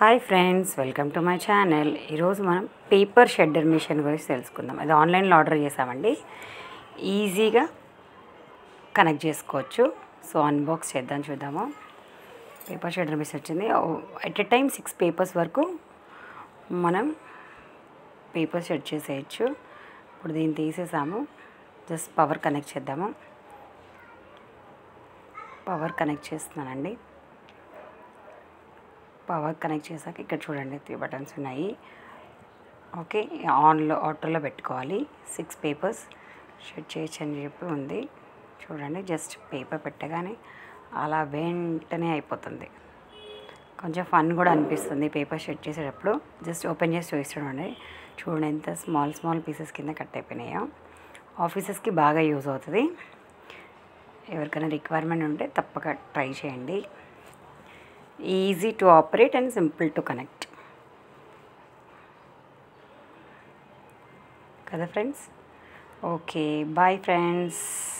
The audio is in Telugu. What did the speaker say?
Hi friends, welcome to my channel. ఈరోజు మనం పేపర్ షెడ్డర్ మిషన్ గురించి తెలుసుకుందాం. అది ఆన్లైన్లో ఆర్డర్ చేసామండి. ఈజీగా కనెక్ట్ చేసుకోవచ్చు. సో అన్బాక్స్ చేద్దాం, చూద్దాము. పేపర్ షెడ్డర్ మిషన్ వచ్చింది. ఎట్ ఎ టైం 6 పేపర్స్ వరకు మనం పేపర్ షెడ్ చేసేయచ్చు. ఇప్పుడు దీన్ని తీసేసాము. జస్ట్ పవర్ కనెక్ట్ చేద్దాము. పవర్ కనెక్ట్ చేస్తున్నానండి. పవర్ కనెక్ట్ చేశాక ఇక్కడ చూడండి 3 బటన్స్ ఉన్నాయి. ఓకే, ఆటోలో పెట్టుకోవాలి. 6 పేపర్స్ షెడ్ చేయొచ్చు అని చెప్పి ఉంది. చూడండి, జస్ట్ పేపర్ పెట్టగానే అలా వెంటనే అయిపోతుంది. కొంచెం ఫన్ కూడా అనిపిస్తుంది పేపర్ షెడ్ చేసేటప్పుడు. జస్ట్ ఓపెన్ చేసి చూపిస్తుండండి. చూడండి ఎంత స్మాల్ పీసెస్ కింద కట్ అయిపోయినాయో. ఆఫీసెస్కి బాగా యూజ్ అవుతుంది. ఎవరికైనా రిక్వైర్మెంట్ ఉంటే తప్పక ట్రై చేయండి. Easy to operate and simple to connect కదా ఫ్రెండ్స్. Okay, bye friends.